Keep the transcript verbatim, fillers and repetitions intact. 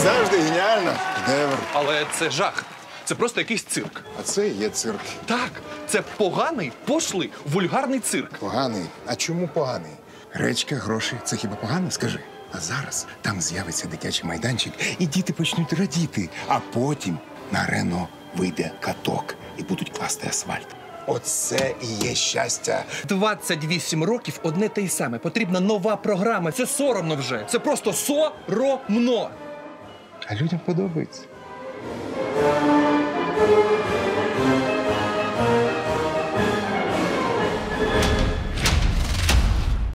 завжди, геніально. Шедевр. Але це жах. Це просто якийсь цирк. А це і є цирк. Так, це поганий, пошлий, вульгарний цирк. Поганий. А чому поганий? Гречка, гроші – це хіба погано? Скажи. А зараз там з'явиться дитячий майданчик, і діти почнуть радіти. А потім на арену вийде каток і будуть класти асфальт. Оце і є щастя. двадцять вісім років одне те й саме. Потрібна нова програма. Це соромно вже. Це просто соромно. А людям подобається.